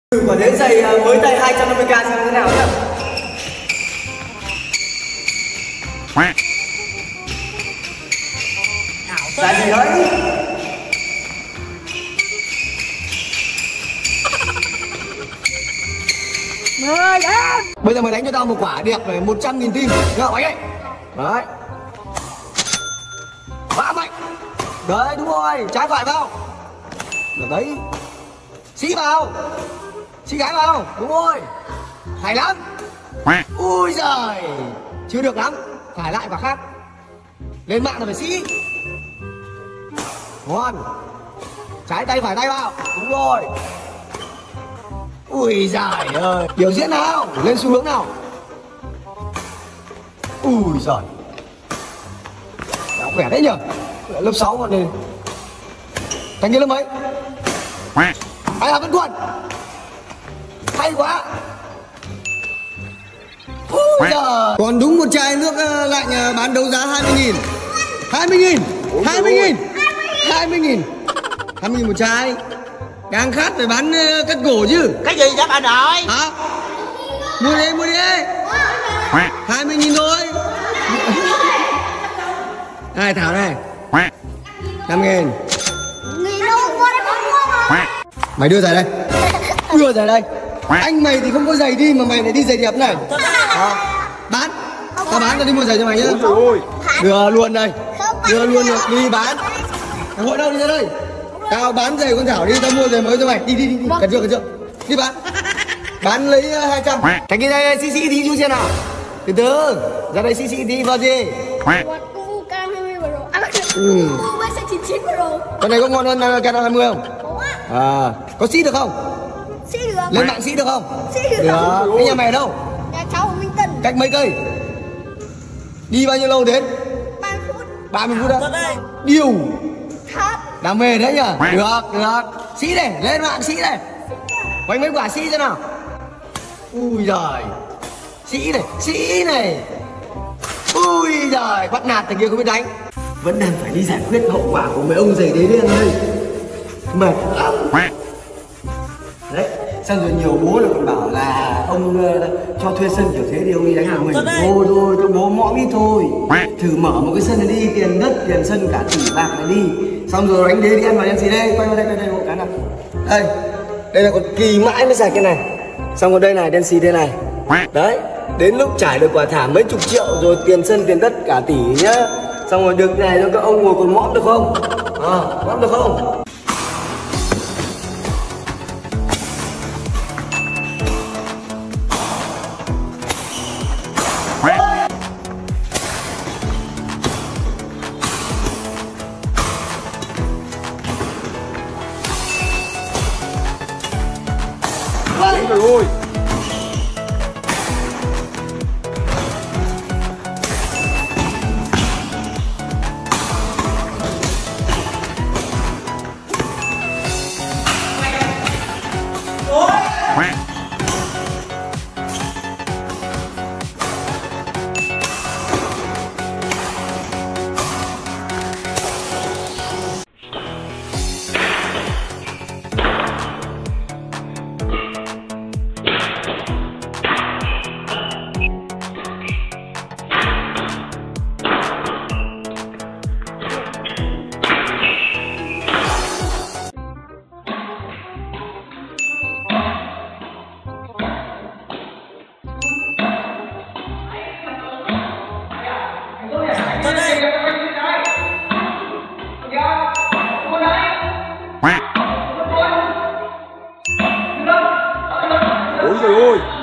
Quả đến giày mới tay 250k xem thế nào nhá. Giá gì đấy? Mời em. Bây giờ mày đánh cho tao một quả đẹp về 100.000 tim. Nhớ bánh ấy. Đấy. Vã mạnh. Đấy đúng rồi. Trái phải vào. Đấy. Xí vào. Xí gái vào. Đúng rồi. Hay lắm. Ui giời. Chưa được lắm. Phải lại quả khác. Lên mạng là phải xí. Ngon. Trái tay phải tay vào. Đúng rồi. Ui giời ơi. Biểu diễn nào. Lên xu hướng nào. Ui giời. Đã khỏe đấy nhở. Lớp 6 còn này. Thành cái lớp mấy? Ai là vẫn quần. Hay quá. Ui giời. Còn đúng một chai nước lạnh bán đấu giá 20.000. 20.000. 20.000. 20.000. 20.000 một chai. Đang khát phải bán cắt cổ chứ. Cái gì vậy bà nội? Hả? Mua đi, mua đi. 20.000 thôi. Đây Thảo này. 5.000. Mày đưa giày đây. Đưa giày đây. Anh mày thì không có giày đi mà mày lại đi giày đẹp này. Bán. Tao bán, tao đi mua giày cho mày nhá. Đưa luôn đây. Đưa luôn được. Đi bán. Thằng Hội đâu đi ra đây. Tao bán giày con Thảo đi, tao mua giày mới cho mày. Đi đi đi. Cần chưa, cần chưa. Đi bán. Bán lấy 200. Thành cái đây xí xí tí chú xem nào. Từ từ. Ra đây xí xí tí vào gì. Con này có ngon hơn K20 không? À, có xí được không? Xí được. Lên mạng xí được không? Xí được. Được. Cái nhà mày ở đâu? Nhà cháu ở Minh Tân. Cách mấy cây? Đi bao nhiêu lâu đến? 30 phút. 30 phút đó. Điều. Thật. Đam mê đấy nhở? Được, được. Xí đây, lên mạng xí đây. Quanh mấy quả xí xem nào. Ui giời. Xí này, xí này. Ui giời, bắt nạt thằng kia không biết đánh. Vẫn đang phải đi giải quyết hậu quả của mấy ông giày đế đen đây. Mệt lắm. Đấy, xong rồi nhiều bố là còn bảo là ông cho thuê sân kiểu thế thì ông đi đánh hàng mình. Thôi thôi, cho bố mõm ít thôi. Thử mở một cái sân này đi, tiền đất, tiền sân cả tỷ bạc này đi. Xong rồi đánh đế đi ăn vào em gì đây, quay vào đây, đây hộ cái nào. Đây là còn kỳ mãi mới sạch cái này. Xong rồi đây này, đen xì đây này. Đấy, đến lúc trải được quả thảm mấy chục triệu rồi tiền sân, tiền đất cả tỷ nhá. Xong rồi được này cho các ông ngồi còn mõm được không? Mõm được không? Trời ơi. Ôi trời ơi.